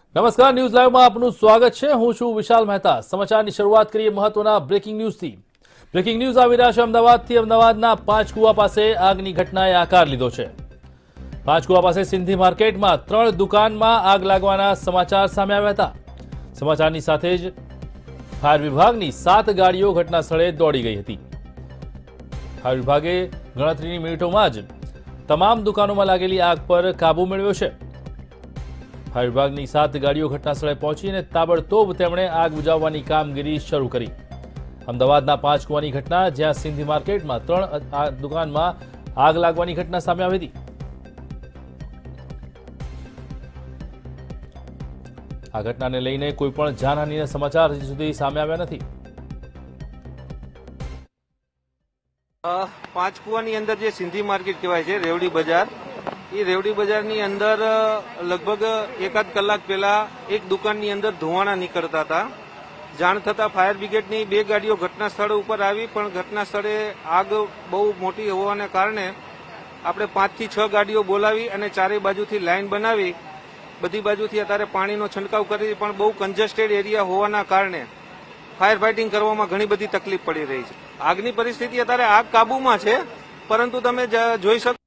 નમસ્કાર, ન્યૂઝ લાઈવમાં આપનું સ્વાગત છે। હું છું વિશાલ મહેતા। સમાચારની શરૂઆત કરીએ મહત્વના બ્રેકિંગ ન્યૂઝથી। બ્રેકિંગ ન્યૂઝ આવી રહ્યા છે અમદાવાદથી। અમદાવાદના પાંચકુવા પાસે આગની ઘટનાએ આકાર લીધો છે। પાંચકુવા પાસે સિંધી માર્કેટમાં 3 દુકાનમાં આગ લાગવાના સમાચાર સામે આવ્યા હતા। સમાચારની સાથે જ ફાયર વિભાગની 7 ગાડીઓ ઘટના સ્થળે દોડી ગઈ હતી। ફાયર વિભાગે ગણતરીની મિનિટોમાં જ તમામ દુકાનોમાં લાગેલી આગ પર કાબુ મેળવ્યો છે। ફાયર વિભાગની 7 ગાડીઓ ઘટના સ્થળે પહોંચીને તાબડતોબ તેમણે આગ બુઝાવવાની કામગીરી શરૂ કરી। અમદાવાદના પાંચકુવાની ઘટના, જ્યાં સિંધી માર્કેટમાં 3 દુકાનમાં આગ લાગવાની ઘટના સામે આવી હતી। આ ઘટનાને લઈને કોઈ પણ જાનહાનિના સમાચાર હજી સુધી સામે આવ્યા નથી। પાંચકુવાની અંદર જે સિંધી માર્કેટ કહેવાય છે, રેવડી બજાર, એ રેવડી બજારની અંદર લગભગ એકાદ કલાક પહેલા એક દુકાનની અંદર ધુવાણા નીકળતા હતા। જાણ થતા ફાયર બ્રિગેડની 2 ગાડીઓ ઘટના સ્થળ ઉપર આવી, પણ ઘટના સ્થળે આગ બહુ મોટી હોવાને કારણે આપણે 5 થી 6 ગાડીઓ બોલાવી અને ચારે બાજુથી લાઈન બનાવી બધી બાજુથી અત્યારે પાણીનો છંટકાવ કરી, પણ બહુ કન્જેસ્ટેડ એરિયા હોવાના કારણે ફાયર ફાઇટિંગ કરવામાં ઘણી બધી તકલીફ પડી રહી છે। આગની પરિસ્થિતિ અત્યારે આગ કાબુમાં છે, પરંતુ તમે જોઈ શકો